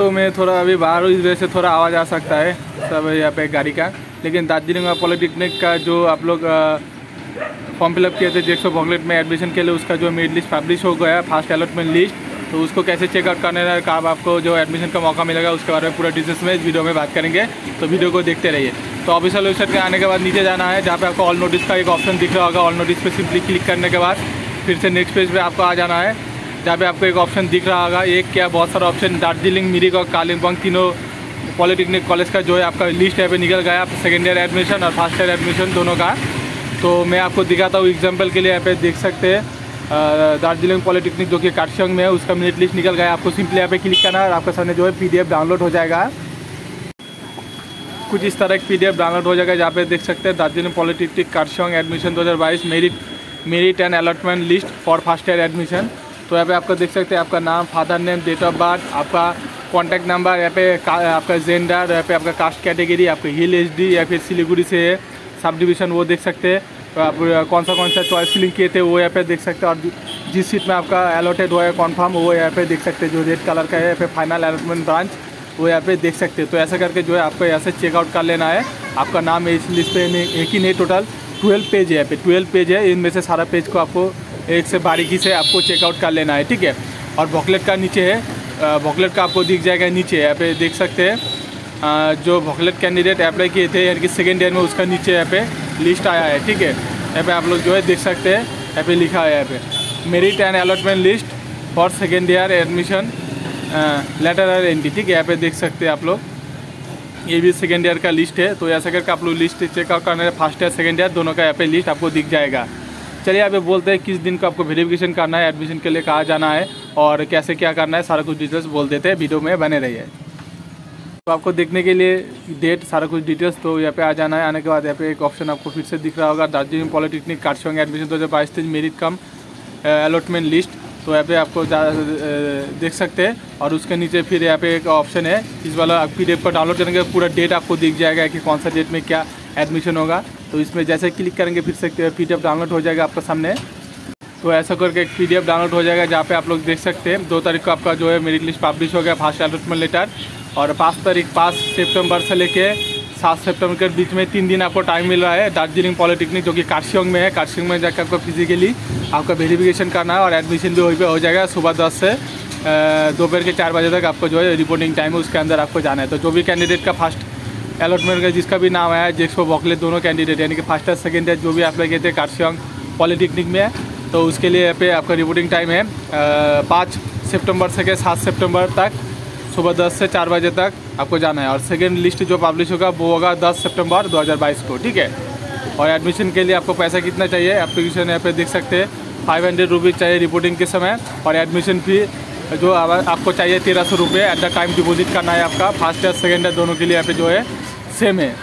तो मैं थोड़ा अभी बाहर हूँ, इस वजह से थोड़ा आवाज़ आ सकता है सब यहाँ पे गाड़ी का। लेकिन दार्जिलिंग पॉलिटेक्निक का जो आप लोग फॉर्म फिलअप किए थे जेक्सो वॉकलेट में एडमिशन के लिए, उसका जो मेरिट लिस्ट पब्लिश हो गया फर्स्ट अलॉटमेंट लिस्ट, तो उसको कैसे चेकआउट करने है, कब आपको जो एडमिशन का मौका मिलेगा, उसके बारे में पूरा डिटेल्स में इस वीडियो में बात करेंगे। तो वीडियो को देखते रहिए। तो ऑफिशियल वेबसाइट के आने के बाद नीचे जाना है, जहाँ पे आपको ऑल नोटिस का एक ऑप्शन दिख रहा होगा। ऑल नोटिस पे सिंपली क्लिक करने के बाद फिर से नेक्स्ट पेज पे आपको आ जाना है, जहाँ पे आपको एक ऑप्शन दिख रहा होगा, एक क्या बहुत सारा ऑप्शन, दार्जिलिंग, मिरिक और कालिम्पोंग तीनों पॉलिटेक्निक कॉलेज का जो है आपका लिस्ट यहाँ पे निकल गया, सेकेंड ईयर एडमिशन और फर्स्ट ईयर एडमिशन दोनों का। तो मैं आपको दिखाता हूँ एग्जाम्पल के लिए। यहाँ पे देख सकते हैं दार्जिलिंग पॉलिटेक्निक जो कि कार्शियंग में है, उसका मेरिट लिस्ट निकल गया। आपको सिंपली यहाँ पे क्लिक करना है और आपके सामने जो है PDF डाउनलोड हो जाएगा। कुछ इस तरह एक PDF डाउनलोड हो जाएगा, जहाँ पे देख सकते हैं Darjeeling polytechnic Kurseong admission 2022 merit and allotment list for first year admission. तो यहाँ पे आपको देख सकते हैं आपका नाम, father name, date of birth, आपका कॉन्टैक्ट नंबर, यहाँ पे आपका जेंडर, यहाँ पे आपका कास्ट कैटेगरी, आपका हिल HD या फिर सिलीगुड़ी से सब डिवीज़न वो देख सकते हैं। तो आप कौन सा चॉइस फिलिंग किए थे वो यहाँ पे देख सकते हैं। और जिस सीट में आपका अलॉटेड हुआ है कॉन्फर्म, वो यहाँ पे देख सकते हैं। जो रेड कलर का है यहाँ पे फाइनल अलॉटमेंट ब्रांच, वो यहाँ पे देख सकते हैं। तो ऐसा करके जो है आपको यहाँ से चेकआउट कर लेना है। आपका नाम इस लिस्ट पे एक ही नहीं, टोटल 12 पेज है यहाँ पे, 12 पेज है। इनमें से सारा पेज को आपको एक से बारीकी से आपको चेकआउट कर लेना है, ठीक है। और वॉकलेट का नीचे है, वॉकलेट का आपको दिख जाएगा नीचे, यहाँ पे देख सकते हैं जो वॉकलेट कैंडिडेट अप्लाई किए थे यानी कि सेकेंड ईयर में, उसका नीचे यहाँ पे लिस्ट आया है, ठीक है। यहाँ पे आप लोग जो है देख सकते हैं, यहाँ पे लिखा है यहाँ पे merit and allotment list for second year admission lateral or entry, ठीक है। यहाँ पे देख सकते हैं आप लोग, ये भी सेकेंड ईयर का लिस्ट है। तो ऐसा करके आप लोग लिस्ट चेकआउट करना है, फर्स्ट ईयर सेकेंड ईयर दोनों का यहाँ पे लिस्ट आपको दिख जाएगा। चलिए यहाँ पे बोलते हैं किस दिन को आपको वेरिफिकेशन करना है, एडमिशन के लिए कहाँ जाना है और कैसे क्या करना है, सारा कुछ डिटेल्स बोल देते हैं। वीडियो में बने रहिए। तो आपको देखने के लिए डेट, सारा कुछ डिटेल्स, तो यहाँ पे आ जाना है। आने के बाद यहाँ पे एक ऑप्शन आपको फिर से दिख रहा होगा, Darjeeling polytechnic Kurseong admission 2022 merit cum allotment list. तो यहाँ पे आपको देख सकते हैं। और उसके नीचे फिर यहाँ पे एक ऑप्शन है, इस वाला PDF को डाउनलोड करेंगे पूरा डेट आपको दिख जाएगा कि कौन सा डेट में क्या एडमिशन होगा। तो इसमें जैसे क्लिक करेंगे फिर से PDF डाउनलोड हो जाएगा आपके सामने। तो ऐसा करके एक PDF डाउनलोड हो जाएगा, जहाँ पे आप लोग देख सकते हैं 2 तारीख को आपका जो है मेरिट लिस्ट पब्लिश हो गया, फर्स्ट अलॉटमेंट लेटर। और 5 सितंबर से लेके 7 सितंबर के बीच में 3 दिन आपको टाइम मिल रहा है। दार्जिलिंग पॉलिटेक्निक जो कि कार्शियंग में है, कार्शियंग में जाकर आपको फिजिकली आपका वेरिफिकेशन करना है और एडमिशन भी वहीं पे हो जाएगा। सुबह 10 से दोपहर के 4 बजे तक आपको जो है रिपोर्टिंग टाइम है, उसके अंदर आपको जाना है। तो जो भी कैंडिडेट का फर्स्ट अलॉटमेंट का जिसका भी नाम आया है, जेक्सो वॉकलेट दोनों कैंडिडेट यानी कि फर्स्ट और सेकेंड ईयर जो भी अप्लाई किए थे कार्शियंग पॉलिटेक्निक में, तो उसके लिए यहाँ पे आपका रिपोर्टिंग टाइम है 5 सितंबर से 7 सितंबर तक सुबह 10 से 4 बजे तक आपको जाना है। और सेकेंड लिस्ट जो पब्लिश होगा वो होगा 10 सितंबर 2022 को, ठीक है। और एडमिशन के लिए आपको पैसा कितना चाहिए, एप्लीकेशन यहाँ पे देख सकते हैं 500 रुपीज़ चाहिए रिपोर्टिंग के समय। और एडमिशन फी जो आपको चाहिए 1300 रुपये एट द टाइम डिपॉजिट करना है आपका। फर्स्ट ईयर सेकेंड ईयर दोनों के लिए यहाँ पे जो है सेम है।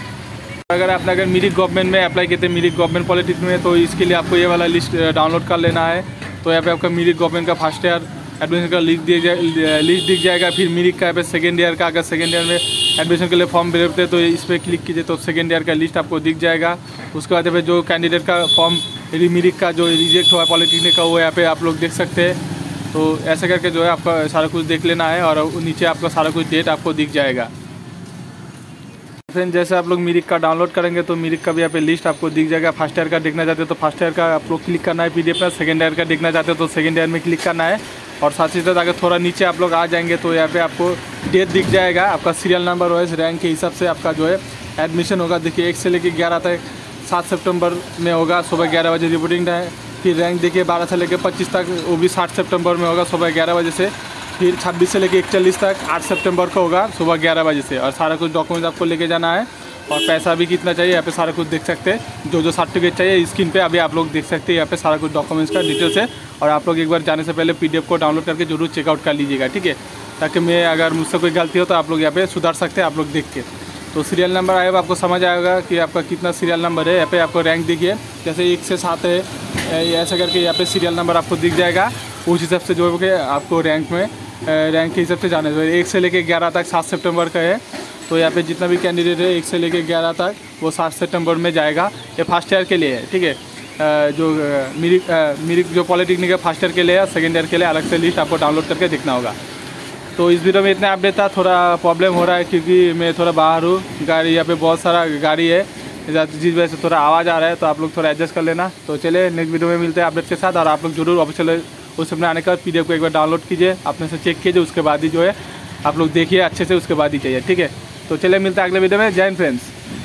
अगर आपने मिरिक गवर्नमेंट में अप्लाई किए थे, मिरिक गवर्नमेंट पॉलिटेक्निक में, तो इसके लिए आपको ये वाला लिस्ट डाउनलोड कर लेना है। तो यहाँ पे आपका मिरिक गवर्नमेंट का फर्स्ट ईयर एडमिशन का लिस्ट दिख जाएगा। फिर मिरिक का यहाँ पे सेकेंड ईयर का, अगर सेकेंड ईयर में एडमिशन के लिए फॉर्म भरते हैं तो इस पर क्लिक कीजिए तो सेकेंड ईयर का लिस्ट आपको दिख जाएगा। उसके बाद यहाँ पे जो कैंडिडेट का फॉर्म मिरिक का जो रिजेक्ट हुआ पॉलिटेक्निक का, वो यहाँ पे आप लोग देख सकते हैं। तो ऐसा करके जो है आपका सारा कुछ देख लेना है और नीचे आपका सारा कुछ डेट आपको दिख जाएगा। फ्रेंड जैसे आप लोग मिरिक का डाउनलोड करेंगे तो मिरिक का भी यहाँ पे लिस्ट आपको दिख जाएगा। फर्स्ट ईयर का देखना चाहते हो तो फर्स्ट ईयर का आप लोग क्लिक करना है PDF में, सेकेंड ईयर का देखना चाहते हो तो सेकेंड ईयर में क्लिक करना है। और साथ ही साथ अगर थोड़ा नीचे आप लोग आ जाएंगे तो यहाँ पे आपको डेट दिख जाएगा, आपका सीरियल नंबर वाइज रैंक के हिसाब से आपका जो है एडमिशन होगा। देखिए 1 से लेकर 11 तक 7 सितंबर में होगा, सुबह 11 बजे रिपोर्टिंग टाइम। फिर रैंक देखिए 12 से लेकर 25 तक, वो भी 7 सितंबर में होगा सुबह 11 बजे से। फिर 26 से लेकर 41 तक 8 सितंबर को होगा सुबह 11 बजे से। और सारा कुछ डॉक्यूमेंट्स आपको लेके जाना है और पैसा भी कितना चाहिए यहाँ पे सारा कुछ देख सकते हैं। जो सर्टिफिकेट चाहिए स्क्रीन पे अभी आप लोग देख सकते हैं, यहाँ पे सारा कुछ डॉक्यूमेंट्स का डिटेल्स है। और आप लोग एक बार जाने से पहले PDF को डाउनलोड करके जरूर चेकआउट कर लीजिएगा, ठीक है, ताकि मैं अगर मुझसे कोई गलती हो तो आप लोग यहाँ पे सुधार सकते हैं आप लोग देख के। तो सीरियल नंबर आएगा, आपको समझ आएगा कि आपका कितना सीरियल नंबर है। यहाँ पे आपको रैंक देखिए, जैसे 1 से 7 है, ऐसा करके यहाँ पे सीरियल नंबर आपको दिख जाएगा। उस हिसाब से जो है आपको रैंक में रैंक के हिसाब से जाना है। 1 से लेकर 11 तक 7 सितंबर का है, तो यहाँ पे जितना भी कैंडिडेट है 1 से लेकर 11 तक वो 7 सितंबर में जाएगा। ये फर्स्ट ईयर के लिए है, ठीक है। जो मिरिक जो पॉलिटेक्निक है फर्स्ट ईयर के लिए है, सेकेंड ईयर के लिए अलग से लिस्ट आपको डाउनलोड करके देखना होगा। तो इस वीडियो में इतना अपडेट था। थोड़ा प्रॉब्लम हो रहा है क्योंकि मैं थोड़ा बाहर हूँ, गाड़ी यहाँ पे बहुत सारा गाड़ी है, जिस वजह से थोड़ा आवाज़ आ रहा है, तो आप लोग थोड़ा एडजस्ट कर लेना। तो चलिए नेक्स्ट वीडियो में मिलते हैं अपडेट के साथ। और आप लोग जरूर ऑफिशियल उस समय आने का PDF को एक बार डाउनलोड कीजिए, अपने से चेक कीजिए, उसके बाद ही जो है आप लोग देखिए अच्छे से, उसके बाद ही चाहिए, ठीक है। तो चलिए मिलते हैं अगले वीडियो में। जय हिंद फ्रेंड्स।